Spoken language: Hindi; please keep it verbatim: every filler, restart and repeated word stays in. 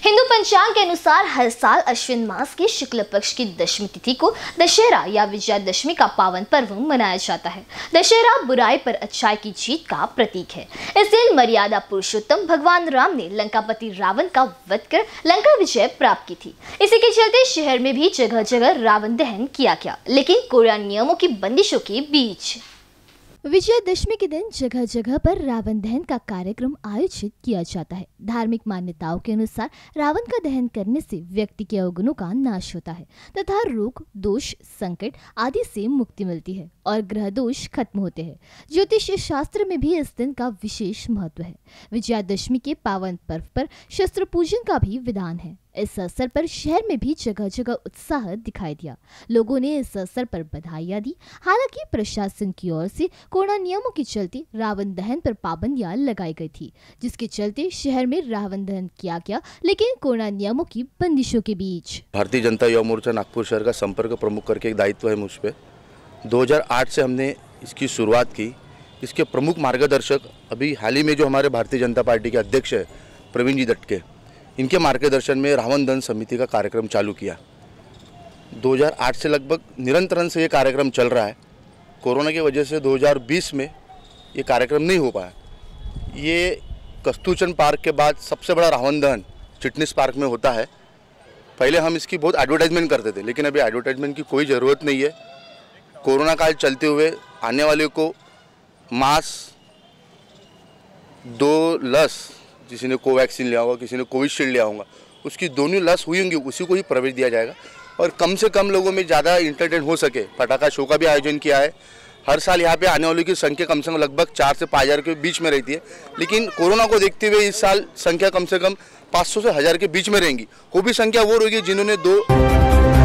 हिंदू पंचांग के अनुसार हर साल अश्विन मास के शुक्ल पक्ष की दशमी तिथि को दशहरा या विजयादशमी का पावन पर्व मनाया जाता है। दशहरा बुराई पर अच्छाई की जीत का प्रतीक है। इस दिन मर्यादा पुरुषोत्तम भगवान राम ने लंकापति रावण का वध कर लंका विजय प्राप्त की थी। इसी के चलते शहर में भी जगह जगह रावण दहन किया गया, लेकिन कोरोना नियमों की बंदिशों के बीच। विजयादशमी के दिन जगह जगह पर रावण दहन का कार्यक्रम आयोजित किया जाता है। धार्मिक मान्यताओं के अनुसार रावण का दहन करने से व्यक्ति के अवगुणों का नाश होता है तथा रोग, दोष, संकट आदि से मुक्ति मिलती है और ग्रह दोष खत्म होते हैं। ज्योतिष शास्त्र में भी इस दिन का विशेष महत्व है। विजयादशमी के पावन पर्व पर शस्त्र पूजन का भी विधान है। इस अवसर पर शहर में भी जगह जगह उत्साह दिखाई दिया। लोगों ने इस अवसर पर बधाइयां दी। हालांकि प्रशासन की ओर से कोरोना नियमों के चलते रावण दहन पर पाबंदियां लगाई गई थी, जिसके चलते शहर में रावण दहन किया गया, लेकिन कोरोना नियमों की बंदिशों के बीच। भारतीय जनता युवा मोर्चा नागपुर शहर का संपर्क प्रमुख करके एक दायित्व है मुझ पे। दो हज़ार आठ से हमने इसकी शुरुआत की। इसके प्रमुख मार्गदर्शक अभी हाल ही में जो हमारे भारतीय जनता पार्टी के अध्यक्ष है प्रवीण जी दटके, इनके मार्गदर्शन में रावण दहन समिति का कार्यक्रम चालू किया। दो हज़ार आठ से लगभग निरंतरन से ये कार्यक्रम चल रहा है। कोरोना की वजह से दो हज़ार बीस में ये कार्यक्रम नहीं हो पाया। ये कस्तूरचंद पार्क के बाद सबसे बड़ा रावण दहन चिटनीस पार्क में होता है। पहले हम इसकी बहुत एडवर्टाइजमेंट करते थे, लेकिन अभी एडवर्टाइजमेंट की कोई ज़रूरत नहीं है। कोरोना काल चलते हुए आने वाले को मास्क, दो लस, किसी ने कोवैक्सीन लिया होगा, किसी ने कोविशील्ड लिया होगा, उसकी दोनों लस हुई होंगी, उसी को ही प्रवेश दिया जाएगा और कम से कम लोगों में ज़्यादा इंटरटेन हो सके। पटाखा शो का भी आयोजन किया है। हर साल यहाँ पे आने वालों की संख्या कम से कम लगभग चार से पाँच हज़ार के बीच में रहती है, लेकिन कोरोना को देखते हुए इस साल संख्या कम से कम पाँच सौ से हज़ार के बीच में रहेंगी। वो भी संख्या वो रहेगी जिन्होंने दो